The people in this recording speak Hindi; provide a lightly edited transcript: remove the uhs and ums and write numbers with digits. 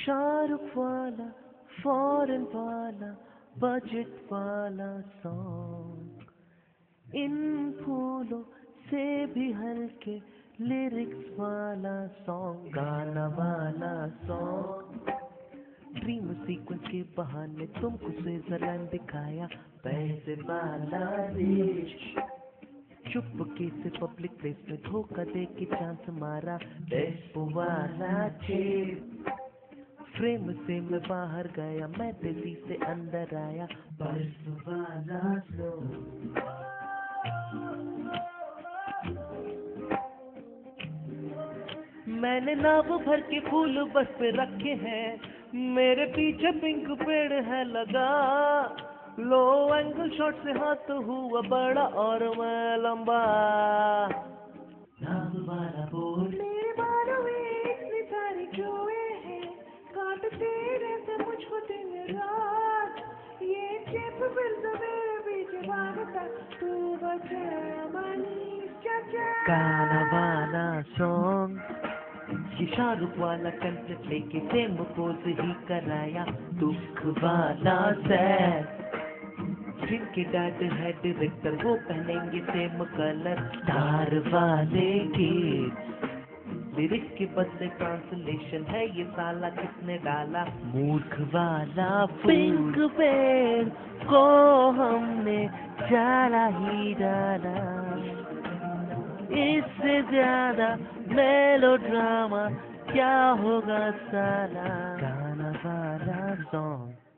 शाहरुख वाला फॉरेन वाला बजट वाला सॉन्ग, इन फूलों से भी हल्के लिरिक्स वाला सॉन्ग, गाना वाला सॉन्ग। ड्रीम सीक्वेंस के बहाने तुमको स्विट्जरलैंड दिखाया, पैसे वाला देश। चुपके से पब्लिक प्लेस में धोखा दे के चांस मारा, डेस्पो वाला चेप। फ्रेम से मैं बाहर गया, मैं तेजी से अंदर आया, बर्फ वाला स्नो। मैंने नाव भर के फूल बस पे रखे हैं, मेरे पीछे पिंक पेड़ है लगा। लो एंगल शॉट से हाथ हुआ बड़ा और मैं लंबा। नाव वाला बोल मेरे बालों में इतने सारे जोए हैं, काटते रहते मुझको दिन रात। ये चिप फिर तो मेरे पीछे भागता, तू बचा मन चाचा। गाना वाला सॉन्ग, ये शाहरुख वाला कंटेंट लेके सेम पोज ही कराया, दुख वाला सैड। जिनके डैड है डायरेक्टर वो पहनेंगे सेम कलर, धार वाले किड्स। लिरिक्स के बदले ट्रांसलेशन है ये साला किसने डाला, मूर्ख वाला पिंक पेड़ को हमने जाला ही डाला। इससे ज्यादा मेलोड्रामा क्या होगा साला, गाना वाला सॉन्ग।